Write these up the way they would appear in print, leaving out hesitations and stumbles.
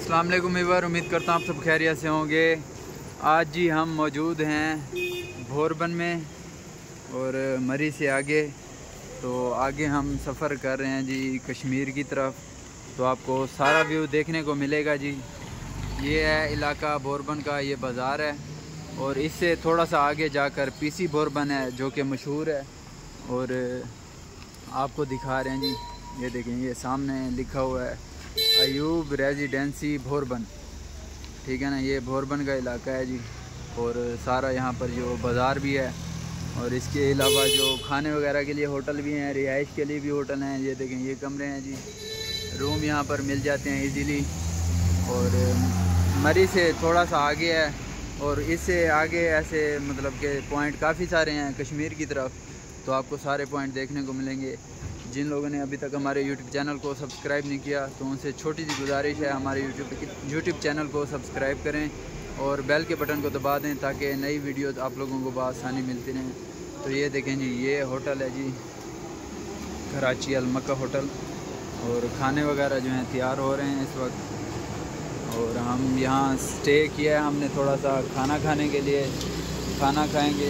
अस्सलाम वालेकुम व्यूअर, उम्मीद करता हूँ आप सब खैरियत से होंगे। आज जी हम मौजूद हैं भोरबन में और मरी से आगे। तो आगे हम सफ़र कर रहे हैं जी कश्मीर की तरफ। तो आपको सारा व्यू देखने को मिलेगा जी। ये है इलाका भोरबन का, ये बाज़ार है और इससे थोड़ा सा आगे जाकर पीसी भोरबन है जो कि मशहूर है। और आपको दिखा रहे हैं जी, ये देखें, ये सामने लिखा हुआ है अयूब रेजिडेंसी भोरबन, ठीक है ना। ये भोरबन का इलाका है जी। और सारा यहाँ पर जो बाज़ार भी है और इसके अलावा जो खाने वगैरह के लिए होटल भी हैं, रिहाइश के लिए भी होटल हैं। ये देखें, ये कमरे हैं जी, रूम यहाँ पर मिल जाते हैं इजीली। और मरी से थोड़ा सा आगे है और इससे आगे ऐसे मतलब के पॉइंट काफ़ी सारे हैं कश्मीर की तरफ। तो आपको सारे पॉइंट देखने को मिलेंगे। जिन लोगों ने अभी तक हमारे YouTube चैनल को सब्सक्राइब नहीं किया तो उनसे छोटी सी गुजारिश है, हमारे YouTube चैनल को सब्सक्राइब करें और बेल के बटन को दबा दें ताकि नई वीडियो आप लोगों को बआसानी मिलती रहें। तो ये देखें जी, ये होटल है जी कराची अल मक्का होटल। और खाने वगैरह जो हैं तैयार हो रहे हैं इस वक्त। और हम यहाँ स्टे किया है हमने, थोड़ा सा खाना खाने के लिए, खाना खाएँगे।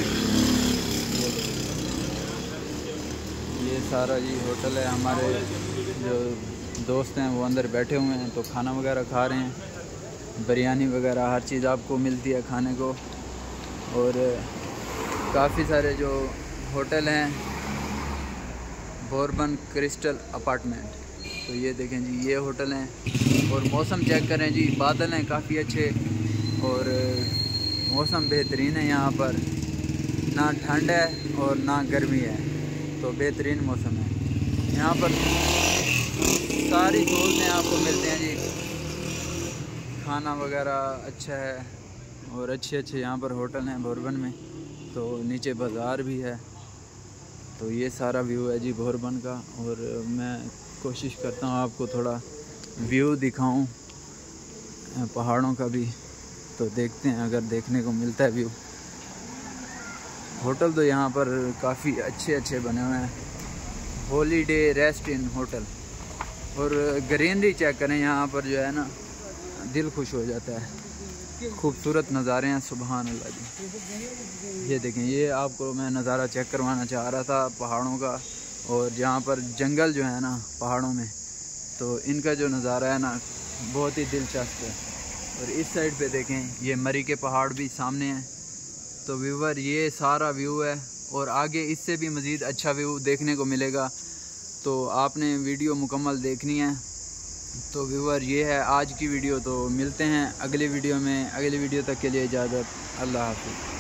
ये सारा जी होटल है। हमारे जो दोस्त हैं वो अंदर बैठे हुए हैं तो खाना वगैरह खा रहे हैं। बिरयानी वगैरह हर चीज़ आपको मिलती है खाने को। और काफ़ी सारे जो होटल हैं, भोरबन क्रिस्टल अपार्टमेंट। तो ये देखें जी, ये होटल हैं। और मौसम चेक करें जी, बादल हैं काफ़ी अच्छे और मौसम बेहतरीन है। यहाँ पर ना ठंड है और ना गर्मी है, तो बेहतरीन मौसम है। यहाँ पर सारी सहूलतें आपको मिलते हैं जी। खाना वगैरह अच्छा है और अच्छे यहाँ पर होटल हैं भोरबन में। तो नीचे बाज़ार भी है। तो ये सारा व्यू है जी भोरबन का। और मैं कोशिश करता हूँ आपको थोड़ा व्यू दिखाऊं पहाड़ों का भी। तो देखते हैं अगर देखने को मिलता है व्यू। होटल तो यहाँ पर काफ़ी अच्छे बने हुए हैं। Holiday rest in hotel. और ग्रीनरी चेक करें यहाँ पर, जो है ना, दिल खुश हो जाता है। खूबसूरत नज़ारे हैं, सुभान अल्लाह जी। ये देखें, ये आपको मैं नज़ारा चेक करवाना चाह रहा था पहाड़ों का। और जहाँ पर जंगल जो है ना पहाड़ों में, तो इनका जो नज़ारा है ना बहुत ही दिलचस्प है। और इस साइड पे देखें, ये मरी के पहाड़ भी सामने हैं। तो व्यूवर, ये सारा व्यू है और आगे इससे भी मज़ीद अच्छा व्यू देखने को मिलेगा। तो आपने वीडियो मुकम्मल देखनी है। तो व्यूवर, ये है आज की वीडियो। तो मिलते हैं अगली वीडियो में। अगली वीडियो तक के लिए इजाज़त, अल्लाह हाफ़िज़।